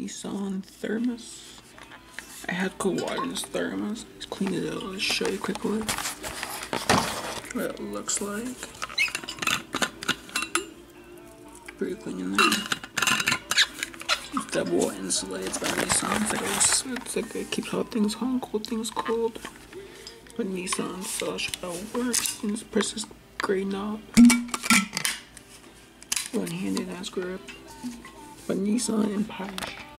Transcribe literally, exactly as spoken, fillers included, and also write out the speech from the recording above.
Nissan thermos. I had cold water in this thermos. Let's clean it out. Let's show you quickly what it looks like. Pretty clean in there. It's double insulated. It's by Nissan. It's like, a, it's like it keeps hot things hot and cold things cold. But Nissan such how it works. And this press this gray knob. One-handed ass grip. But Nissan Empire.